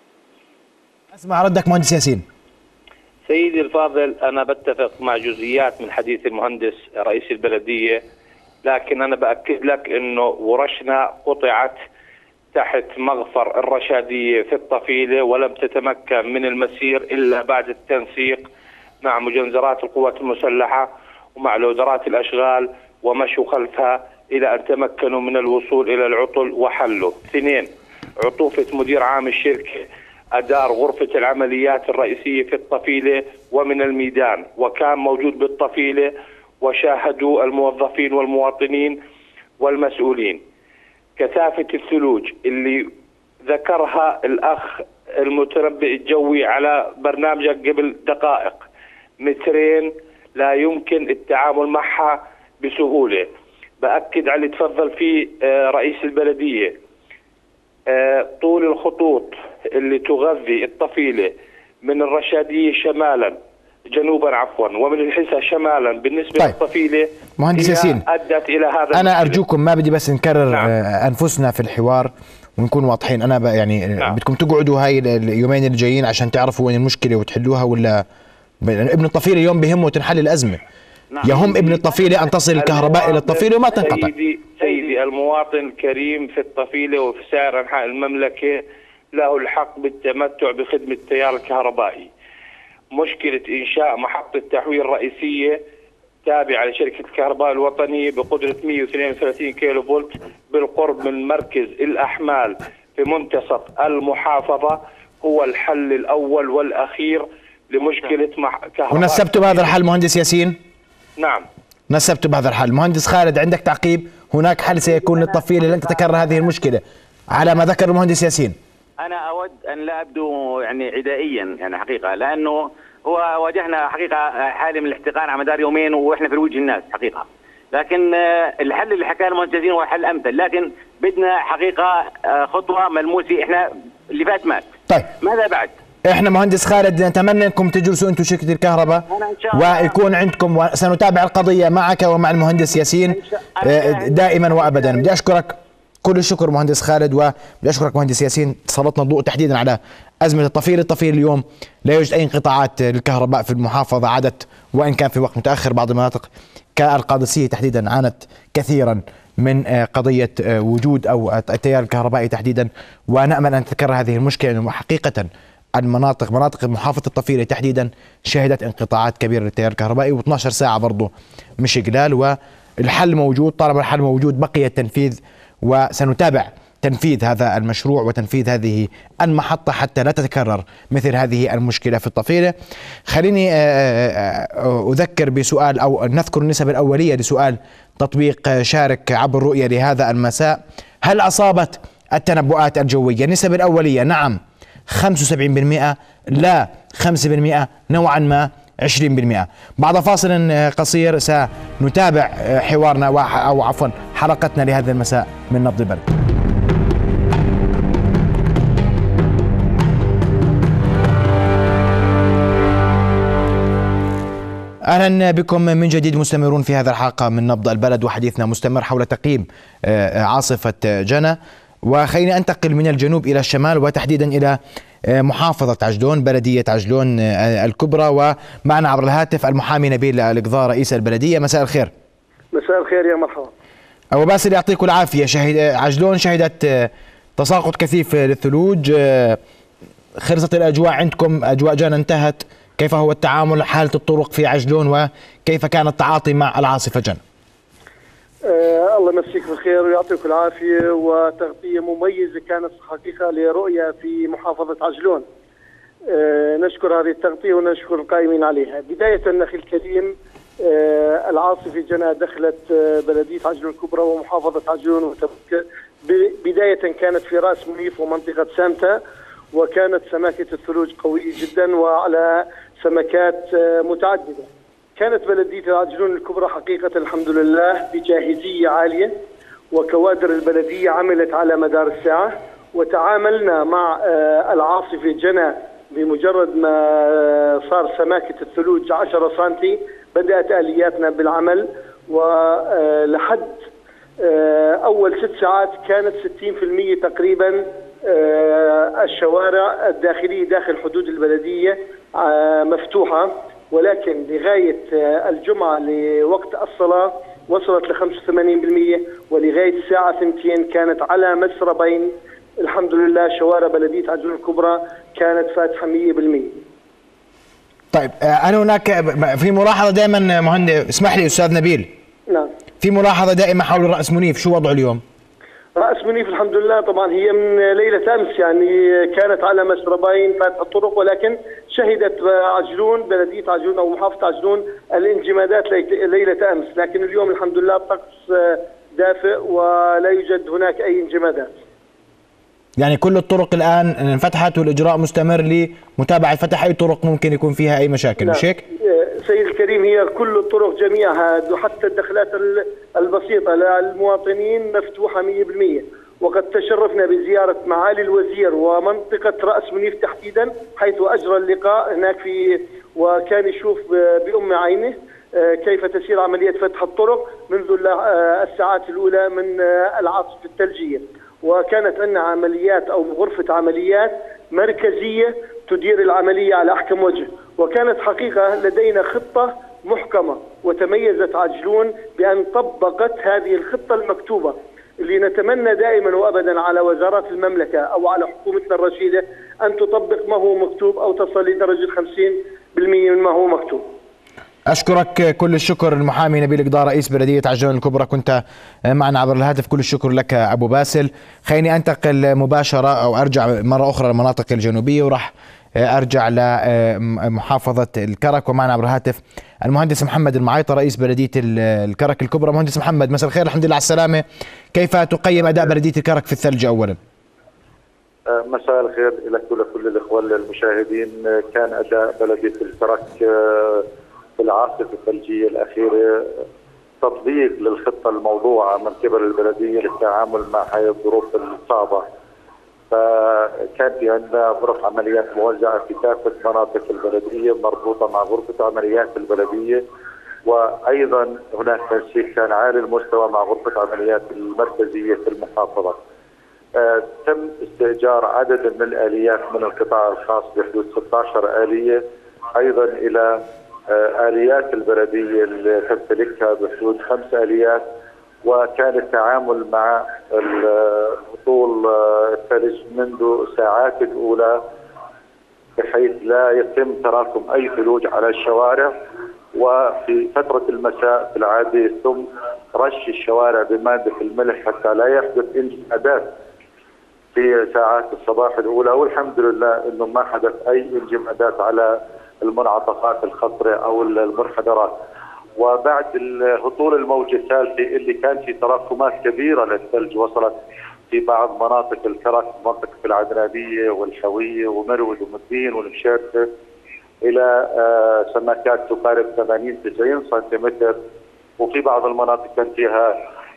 اسمع ردك مهندس ياسين. سيدي الفاضل، انا بتفق مع جزئيات من حديث المهندس رئيس البلديه، لكن انا باكد لك انه ورشنا قطعت تحت مغفر الرشاديه في الطفيله ولم تتمكن من المسير الا بعد التنسيق مع مجنزرات القوات المسلحه ومع لودرات الاشغال، ومشوا خلفها الى ان تمكنوا من الوصول الى العطل وحله. اثنين، عطوفه مدير عام الشركه ادار غرفه العمليات الرئيسيه في الطفيله ومن الميدان، وكان موجود بالطفيله وشاهدوا الموظفين والمواطنين والمسؤولين. كثافه الثلوج اللي ذكرها الاخ المتنبئ الجوي على برنامجك قبل دقائق، مترين لا يمكن التعامل معها بسهولة. بأكد على اللي تفضل فيه رئيس البلدية، طول الخطوط اللي تغذي الطفيلة من الرشادية شمالا جنوبا عفوا ومن الحسا شمالا بالنسبة طيب. للطفيلة مهندس ياسين أدت إلى هذا. أنا أرجوكم ما بدي بس نكرر نعم. أنفسنا في الحوار ونكون واضحين. أنا يعني نعم. بدكم تقعدوا هاي اليومين الجايين عشان تعرفوا وين المشكلة وتحلوها، ولا ابن الطفيلة اليوم بهمه تنحل الأزمة. نعم. يهم ابن الطفيلة أن تصل الكهرباء إلى الطفيلة وما تنقطع. سيدي, سيدي المواطن الكريم في الطفيلة وفي سائر أنحاء المملكة له الحق بالتمتع بخدمة التيار الكهربائي. مشكلة إنشاء محطة تحويل رئيسية تابعة لشركة الكهرباء الوطنية بقدرة مئة واثنين وثلاثين كيلو فولت بالقرب من مركز الأحمال في منتصف المحافظة هو الحل الأول والأخير لمشكلة كهرباء. ونسبتوا بهذا الحل مهندس ياسين؟ نعم نسبتوا بهذا الحل. مهندس خالد عندك تعقيب؟ هناك حل سيكون للطفيلة لن تتكرر هذه المشكلة على ما ذكر المهندس ياسين. أنا أود أن لا أبدو يعني عدائيا يعني حقيقة، لأنه هو واجهنا حقيقة حالة من الاحتقان على مدار يومين وإحنا في وجه الناس حقيقة، لكن الحل اللي حكاه المهندس ياسين هو حل أمثل، لكن بدنا حقيقة خطوة ملموسة. إحنا اللي فات مات. طيب ماذا بعد؟ احنا مهندس خالد نتمنى انكم تجلسوا انتم شركه الكهرباء ويكون عندكم، وسنتابع القضيه معك ومع المهندس ياسين دائما وابدا. بدي اشكرك كل الشكر مهندس خالد، وبدي اشكرك مهندس ياسين. سلطنا الضوء تحديدا على ازمه الطفيل. الطفيل اليوم لا يوجد اي انقطاعات للكهرباء في المحافظه عادت، وان كان في وقت متاخر. بعض المناطق كالقادسيه تحديدا عانت كثيرا من قضيه وجود او التيار الكهربائي تحديدا، ونامل ان تتكرر هذه المشكله. وحقيقه المناطق مناطق محافظة الطفيلة تحديدا شهدت انقطاعات كبيرة للتيار الكهربائي، و12 ساعة برضه مش قلال. والحل موجود، طالما الحل موجود بقي التنفيذ، وسنتابع تنفيذ هذا المشروع وتنفيذ هذه المحطة حتى لا تتكرر مثل هذه المشكلة في الطفيلة. خليني أذكر بسؤال أو نذكر النسب الأولية لسؤال تطبيق شارك عبر الرؤية لهذا المساء. هل أصابت التنبؤات الجوية؟ النسب الأولية نعم خمسة وسبعين بالمئة، لا خمسة بالمئة، نوعا ما عشرين بالمئة. بعد فاصل قصير سنتابع حوارنا أو عفوا حلقتنا لهذا المساء من نبض البلد. أهلا بكم من جديد مستمرون في هذا الحلقة من نبض البلد، وحديثنا مستمر حول تقييم عاصفة جنى. وخليني أنتقل من الجنوب إلى الشمال، وتحديدا إلى محافظة عجلون، بلدية عجلون الكبرى. ومعنا عبر الهاتف المحامي نبيل القضاء رئيس البلدية. مساء الخير. مساء الخير، يا مرحبا. أبو باسل يعطيكم العافية. شهد عجلون شهدت تساقط كثيف للثلوج، خلصت الأجواء عندكم، أجواء جنى انتهت، كيف هو التعامل، حالة الطرق في عجلون، وكيف كان التعاطي مع العاصفة جنى؟ آه الله يمسيك بالخير ويعطيك العافية، وتغطية مميزة كانت حقيقة لرؤية في محافظة عجلون. آه نشكر هذه التغطية ونشكر القائمين عليها. بداية أخي الكريم، آه العاصفة جنى دخلت آه بلدية عجلون الكبرى ومحافظة عجلون، بداية كانت في رأس منيف ومنطقة سامتا، وكانت سماكة الثلوج قوية جدا وعلى سمكات آه متعددة. كانت بلدية عجلون الكبرى حقيقة الحمد لله بجاهزية عالية، وكوادر البلدية عملت على مدار الساعة، وتعاملنا مع العاصفة جنى بمجرد ما صار سماكة الثلوج عشرة سنتي بدأت آلياتنا بالعمل، ولحد أول ست ساعات كانت ستين بالمئة تقريبا الشوارع الداخلية داخل حدود البلدية مفتوحة، ولكن لغاية الجمعة لوقت الصلاة وصلت ل خمسة وثمانين بالمئة، ولغاية الساعة اثنتين كانت على مسربين الحمد لله شوارع بلدية عجلون الكبرى كانت فاتحة مئة بالمئة. طيب أنا هناك في ملاحظة دائما مهند، اسمح لي أستاذ نبيل. نعم. في ملاحظة دائما حول رأس منيف، شو وضعه اليوم؟ رأس منيف الحمد لله طبعا هي من ليلة أمس يعني كانت على مسربين فاتحة الطرق، ولكن شهدت عجلون بلدية عجلون أو محافظة عجلون الانجمادات ليلة أمس، لكن اليوم الحمد لله الطقس دافئ ولا يوجد هناك أي انجمادات. يعني كل الطرق الآن انفتحت والإجراء مستمر لمتابعة فتح أي طرق ممكن يكون فيها أي مشاكل، مش هيك؟ سيد الكريم هي كل الطرق جميعها حتى الدخلات البسيطة للمواطنين مفتوحة مئة بالمئة، وقد تشرفنا بزيارة معالي الوزير ومنطقة رأس منيف تحديدا، حيث أجرى اللقاء هناك في وكان يشوف بأم عينه كيف تسير عملية فتح الطرق منذ الساعات الأولى من العاصفة الثلجية، وكانت عندنا عمليات أو غرفة عمليات مركزية تدير العملية على أحكم وجه، وكانت حقيقة لدينا خطة محكمة، وتميزت عجلون بأن طبقت هذه الخطة المكتوبة اللي نتمنى دائما وأبدا على وزارات المملكة أو على حكومتنا الرشيدة أن تطبق ما هو مكتوب أو تصل لدرجة خمسين بالمئة من ما هو مكتوب. أشكرك كل الشكر المحامي نبيل القضاء رئيس بلدية عجلون الكبرى، كنت معنا عبر الهاتف. كل الشكر لك أبو باسل. خليني أنتقل مباشرة أو أرجع مرة أخرى للمناطق الجنوبية، وراح أرجع لمحافظة الكرك، ومعنا عبر الهاتف المهندس محمد المعيطة رئيس بلدية الكرك الكبرى. مهندس محمد مساء الخير، الحمد لله على السلامة. كيف تقيم أداء بلدية الكرك في الثلج أولا؟ مساء الخير لك ولكل الإخوة المشاهدين. كان أداء بلدية الكرك في العاصفة الثلجية الأخيرة تطبيق للخطة الموضوعة من قبل البلدية للتعامل مع هذه الظروف الصعبة. فكان في عندنا غرف عمليات موزعة في كافة مناطق البلدية مربوطة مع غرفة عمليات البلدية، وأيضا هناك تنسيق كان عالي المستوى مع غرفة عمليات المركزية في المحافظة. آه تم استئجار عدد من الآليات من القطاع الخاص بحدود ستة عشر آلية، أيضا إلى آه آليات البلدية اللي تمتلكها بحدود خمس آليات، وكان التعامل مع هطول الثلج منذ الساعات الأولى بحيث لا يتم تراكم أي ثلوج على الشوارع، وفي فترة المساء في العادة يتم رش الشوارع بمادة الملح حتى لا يحدث انجمادات في ساعات الصباح الأولى، والحمد لله أنه ما حدث أي انجمادات على المنعطفات الخطرة أو المنحدرات. وبعد هطول الموجة الثالثة اللي كان في تراكمات كبيرة للثلج وصلت في بعض مناطق الكرك، منطقة العدنانية والحوية ومرود ومدين والمشارفة إلى سماكات تقارب ثمانين تسعين سنتيمتر، وفي بعض المناطق كان فيها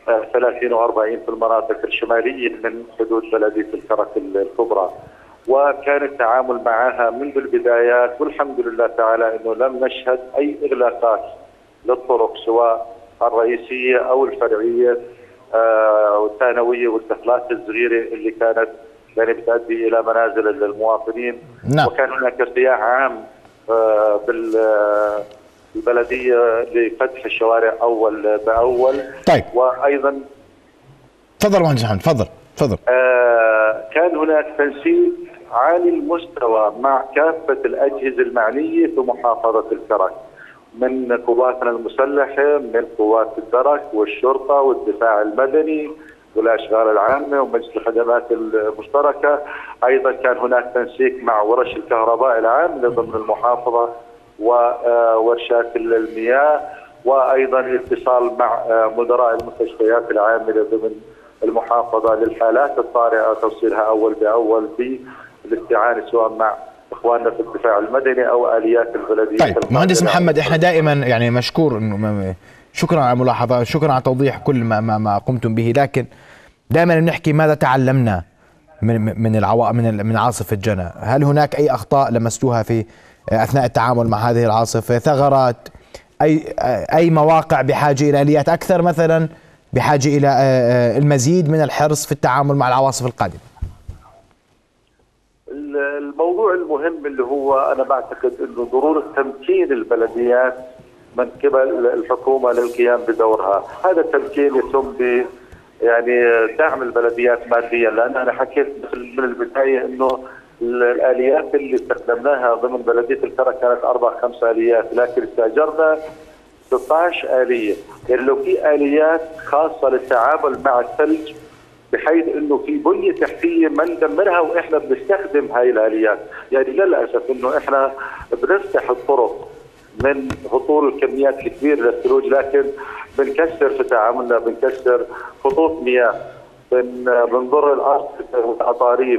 ثلاثين وأربعين في المناطق الشمالية من حدود بلدية الكرك الكبرى. وكان التعامل معها منذ البدايات، والحمد لله تعالى انه لم نشهد اي اغلاقات للطرق سواء الرئيسيه او الفرعيه آه والثانويه والدخلات الصغيره اللي كانت يعني بتؤدي الى منازل المواطنين. نعم. وكان هناك ارتياح عام آه بالبلديه لفتح الشوارع اول باول. طيب. وايضا تفضل مهندس محمد، تفضل تفضل. آه كان هناك تنسيق عالي المستوى مع كافة الأجهزة المعنية في محافظة الكرك، من قواتنا المسلحة، من قوات الدرك والشرطة والدفاع المدني والأشغال العامة ومجلس الخدمات المشتركة. أيضا كان هناك تنسيق مع ورش الكهرباء العامة ضمن المحافظة وورشات المياه، وأيضا اتصال مع مدراء المستشفيات العاملة ضمن المحافظة للحالات الطارئة توصيلها أول بأول بالاستعانة سواء مع إخواننا في الدفاع المدني أو آليات البلدية. طيب مهندس محمد، إحنا دائما يعني مشكور إنه شكرا على الملاحظة، شكرا على توضيح كل ما ما, ما قمتم به، لكن دائما بنحكي ماذا تعلمنا من من العوا من من عاصفة جنى؟ هل هناك أي أخطاء لمستوها في أثناء التعامل مع هذه العاصفة؟ ثغرات، أي أي مواقع بحاجة إلى آليات أكثر مثلا، بحاجة إلى المزيد من الحرص في التعامل مع العواصف القادمة؟ الموضوع المهم اللي هو أنا بعتقد أنه ضرورة تمكين البلديات من قبل الحكومة للقيام بدورها. هذا التمكين يتم ب يعني دعم البلديات ماديا، لأن أنا حكيت من البداية أنه الآليات اللي استخدمناها ضمن بلدية الكرك كانت أربع خمس آليات، لكن استأجرنا ستة عشر آلية. يعني لو في آليات خاصة للتعامل مع الثلج بحيث انه في بنية تحتية ما ندمرها واحنا بنستخدم هاي الآليات. يعني للأسف انه احنا بنفتح الطرق من هطول الكميات الكبيرة للثلوج، لكن بنكسر في تعاملنا، بنكسر خطوط مياه، بن بنضر الارض والأطاريف،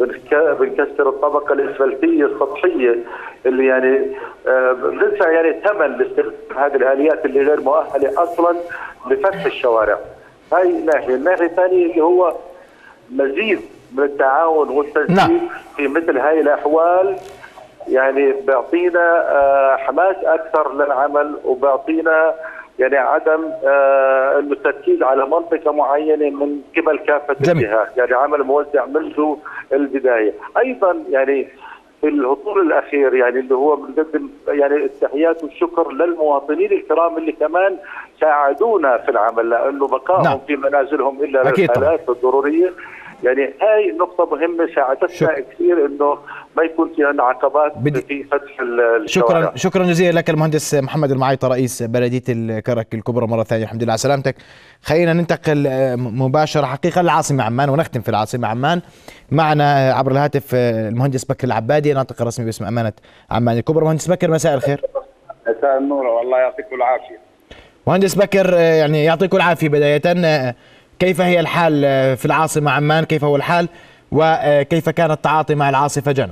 بنكسر الطبقة الإسفلتية السطحية اللي يعني بندفع يعني ثمن لاستخدام هذه الآليات اللي غير مؤهلة أصلا لفتح الشوارع. هاي ناحية. الناحية الثانية اللي هو مزيد من التعاون والتنسيق نعم. في مثل هاي الأحوال يعني بيعطينا حماس أكثر للعمل، وبيعطينا يعني عدم آه انه التركيز على منطقه معينه من قبل كافه الجهات، يعني عمل موزع منذ البدايه. ايضا يعني في الهطول الاخير يعني اللي هو بنقدم يعني التحيات والشكر للمواطنين الكرام اللي كمان ساعدونا في العمل، لانه بقائهم نعم. في منازلهم الا للحالات الضروريه. يعني هاي نقطة مهمة ساعدتنا كثير انه ما يكون في عندنا عقبات في فتح الشوارع. شكرا شكرا جزيلا لك المهندس محمد المعيطة رئيس بلدية الكرك الكبرى مرة ثانية. الحمد لله على سلامتك. خلينا ننتقل مباشرة حقيقة للعاصمة عمان ونختم في العاصمة عمان. معنا عبر الهاتف المهندس بكر العبادي ناطق رسمي باسم أمانة عمان الكبرى. مهندس بكر مساء الخير. مساء النور والله يعطيكم العافية. مهندس بكر يعني يعطيكم العافية بداية، كيف هي الحال في العاصمة عمان؟ كيف هو الحال وكيف كان التعاطي مع العاصفة جنى؟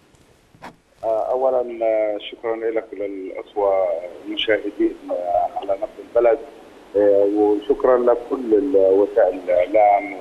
أولا شكرا لك وللأخوة المشاهدين على نبض البلد، وشكرا لكل وسائل الإعلام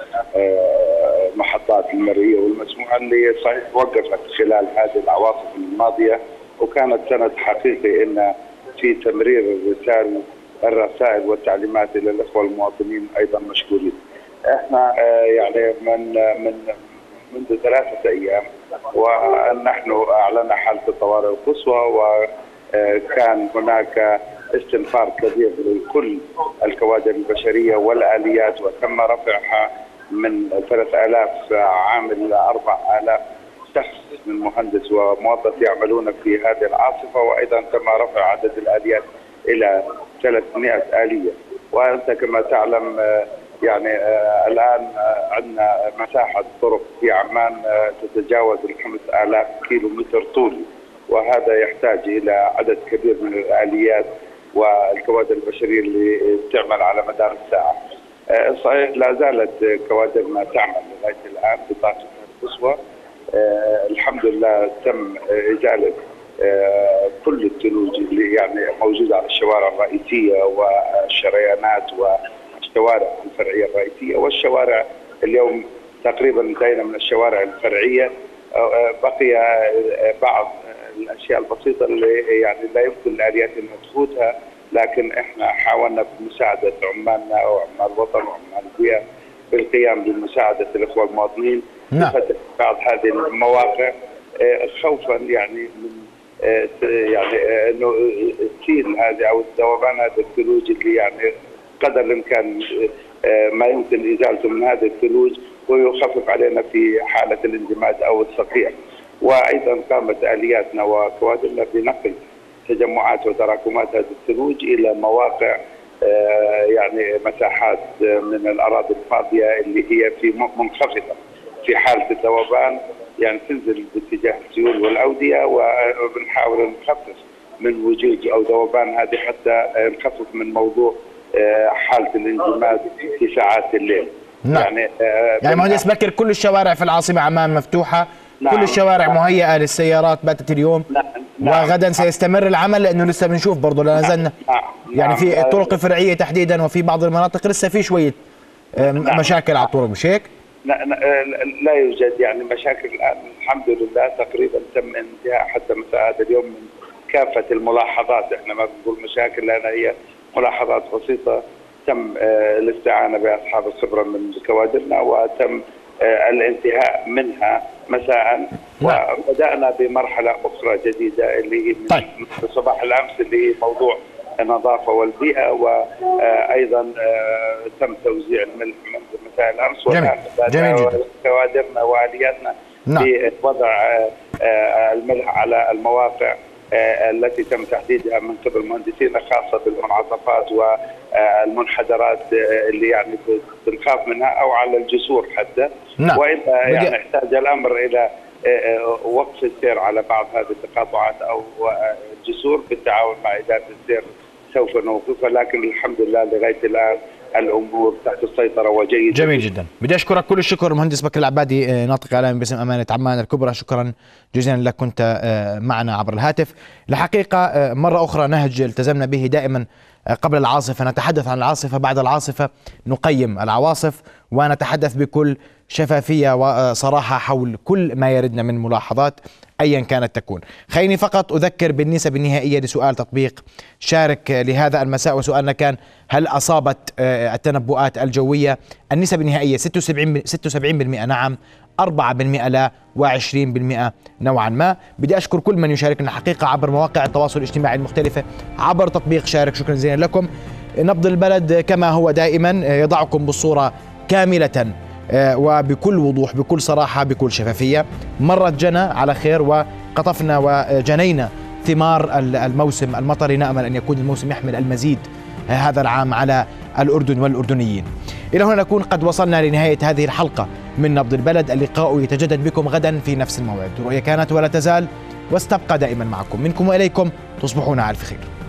ومحطات المرئية والمسموعة اللي صحيح وقفت خلال هذه العواصف الماضية، وكانت سند حقيقي إن في تمرير الرسائل الرسائل والتعليمات الى الاخوه المواطنين ايضا مشكورين. احنا يعني من من منذ ثلاثه ايام ونحن اعلنا حاله الطوارئ القصوى، وكان هناك استنفار كبير لكل الكوادر البشريه والاليات، وتم رفعها من ثلاثة آلاف عامل الى أربعة آلاف شخص من مهندس وموظف يعملون في هذه العاصفه، وايضا تم رفع عدد الاليات الى ثلاثمائة آلية. وأنت كما تعلم يعني الآن عندنا مساحة طرق في عمان تتجاوز الخمس آلاف كيلو متر طولي، وهذا يحتاج إلى عدد كبير من الآليات والكوادر البشرية اللي تعمل على مدار الساعة. صحيح لا زالت كوادرنا تعمل لغاية الآن بطاقة القصوى. الحمد لله تم إزالة كل الثلوج اللي يعني موجوده على الشوارع الرئيسيه والشريانات الشوارع الفرعيه الرئيسيه، والشوارع اليوم تقريبا انتهينا من الشوارع الفرعيه. بقي بعض الاشياء البسيطه اللي يعني لا يمكن الاليات ان تفوتها، لكن احنا حاولنا بمساعده عمالنا وعمال الوطن وعمال البيئه بالقيام بمساعده الاخوه المواطنين في بعض هذه المواقع، خوفا يعني من يعني انه تسيل هذه او ذوبان هذا الثلوج اللي يعني قدر الامكان ما يمكن ازالته من هذا الثلوج ويخفف علينا في حاله الاندماج او الصقيع. وايضا قامت الياتنا وكوادرنا بنقل تجمعات وتراكمات هذه الثلوج الى مواقع يعني مساحات من الاراضي الفاضيه اللي هي في منخفضه في حاله الذوبان، يعني تنزل باتجاه السيول والاوديه، وبنحاول نخفف من وجود او ذوبان هذه حتى نخفف من موضوع حاله الاندماج في ساعات الليل. نعم. يعني يعني مهندس بكر كل الشوارع في العاصمه عمان مفتوحه، نعم. كل الشوارع مهيئه للسيارات باتت اليوم، نعم. وغدا سيستمر العمل لانه لسه بنشوف برضه لا نزلنا نعم. يعني في الطرق الفرعيه تحديدا وفي بعض المناطق لسه في شويه نعم. مشاكل على الطرق، مش هيك؟ لا, لا يوجد يعني مشاكل الان الحمد لله، تقريبا تم انتهاء حتى مساء هذا اليوم من كافه الملاحظات. احنا ما بنقول مشاكل لان هي ملاحظات بسيطه تم الاستعانه باصحاب الخبره من كوادرنا وتم الانتهاء منها مساء، وبدانا بمرحله اخرى جديده اللي هي من طيب. صباح الامس اللي هي موضوع النظافه والبيئه، وايضا تم توزيع الملح منذ مساء الامس، وكان كوادرنا والياتنا بوضع الملح على المواقع التي تم تحديدها من قبل مهندسين خاصه بالمنعطفات والمنحدرات اللي يعني بنخاف منها او على الجسور حتى. نعم. واذا يعني احتاج الامر الى وقف السير على بعض هذه التقاطعات او الجسور بالتعاون مع اداره السير سوف نوقفها، لكن الحمد لله لغايه الان الامور تحت السيطره وجيده. جميل جدا، بدي اشكرك كل الشكر مهندس بكر العبادي ناطق اعلامي باسم امانه عمان الكبرى، شكرا جزيلا لك، كنت معنا عبر الهاتف. الحقيقه مره اخرى نهج التزمنا به دائما قبل العاصفه، نتحدث عن العاصفه، بعد العاصفه نقيم العواصف ونتحدث بكل شفافيه وصراحه حول كل ما يردنا من ملاحظات ايا كانت تكون. خليني فقط اذكر بالنسب النهائيه لسؤال تطبيق شارك لهذا المساء، وسؤالنا كان هل اصابت التنبؤات الجويه؟ النسب النهائيه ستة وسبعين بالمئة نعم، أربعة بالمئة لا، وعشرين بالمئة نوعا ما. بدي أشكر كل من يشاركنا حقيقة عبر مواقع التواصل الاجتماعي المختلفة، عبر تطبيق شارك، شكرا جزيلا لكم. نبض البلد كما هو دائما يضعكم بالصورة كاملة وبكل وضوح، بكل صراحة، بكل شفافية. مرت جنى على خير وقطفنا وجنينا ثمار الموسم المطري، نأمل أن يكون الموسم يحمل المزيد هذا العام على الأردن والأردنيين. إلى هنا نكون قد وصلنا لنهاية هذه الحلقة من نبض البلد، اللقاء يتجدد بكم غدا في نفس الموعد. رؤية كانت ولا تزال، واستبقى دائما معكم، منكم وإليكم، تصبحون على الف خير.